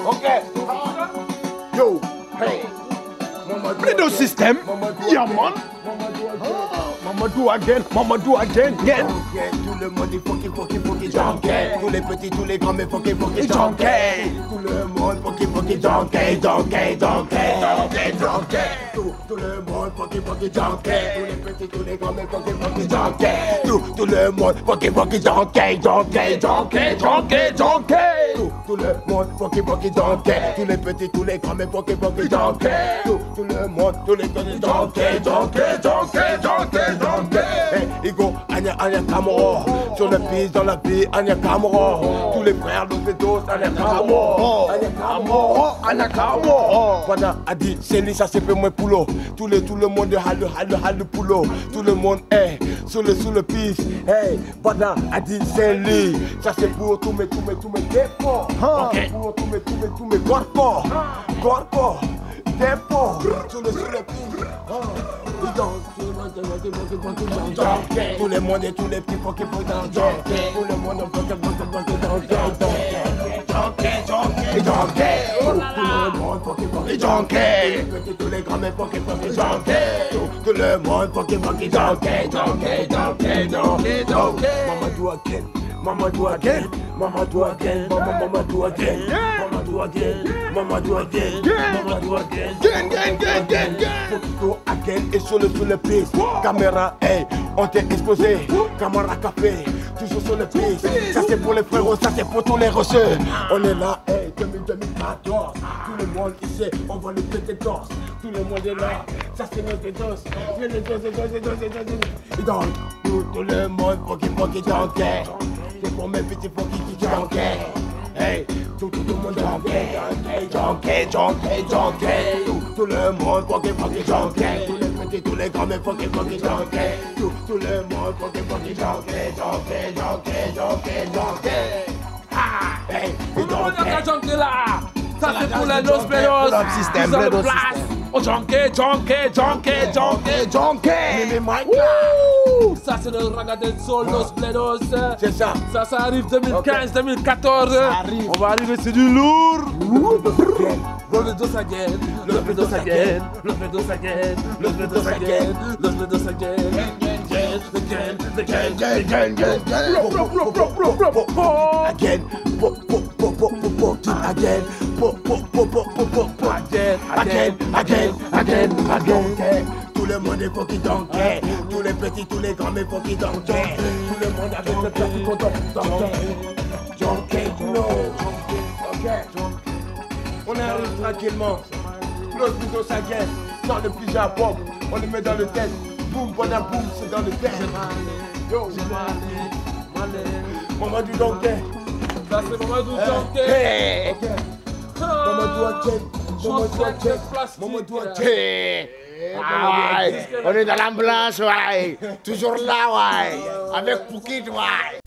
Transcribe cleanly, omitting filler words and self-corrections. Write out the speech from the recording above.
Ok. Yo, hey. Bledo system. Yeah, man. Mamadou again, Mamadou again. Tout le monde est funky, junkie. Tous les petits, tous les grands, mais funky, junkie. Tout le monde funky, junkie. Tout le monde funky, junkie. Tous les petits, tous les grands, mais funky, junkie. Tout le monde funky, junkie. Tout le monde funky, junkie. Tous les petits, tous les grands, mais funky, junkie. Tout le monde, tous les petits, junkie. Hey, Igo, Anya Kamoro. Sur le fils dans la vie, Anya Kamoro. Tous les frères, nos pédos, Anya Kamoro. Voilà, a dit, c'est lui, ça c'est peu moins poulot. Tout le monde a le poulot. Tout le monde est sous le piste. Hey, voilà, a dit, c'est lui. Ça c'est pour tous mes dépôts. Pour tous mes corpos. Dépôt. Sous le piste. Tout le monde et tous les petits funky dans tout le monde tous les grands mais funky tout le monde funky Mamadou again. Again et sur le piste. Caméra, hey, on t'est exposé. Caméra café, toujours sur le piste. Ça c'est pour les frérots, ça c'est pour tous les rocheux. On est là, hey, 2014. Tout le monde ici, on va le péter torse. Tout le monde est là, ça c'est notre dos. Et donc, tout le monde funky junkie. C'est pour mes petits funky junkie. Hey, tout le monde junkie. Tout le monde funky junkie. Tous les petits, tous les grands, mais funky junkie. Tout le monde funky junkie. Ah, hey, junkie là. Ça c'est pour les Los Bledos. Système, Bledo système. Oh, junkie. Ça c'est le Ragazzo Soul Los Bledos. C'est ça. Ça arrive 2015, 2014. On va arriver, c'est du lourd. Los Bledos again. Tout le monde est funky junkie. Tous les petits, tous les grands, mais funky junkie. Tout le monde avec le petit content. Junkie, you know. On arrive tranquillement. Los Bledos again. Dans le petit Japon, on le met dans le tête. Boum, boum, c'est dans le tête. Yo, Mamadou junkie. Ça c'est Mamadou junkie. Mamadou again. On est dans l'ambulance, ouais. Toujours là, ouais. Avec Poukit, ouais.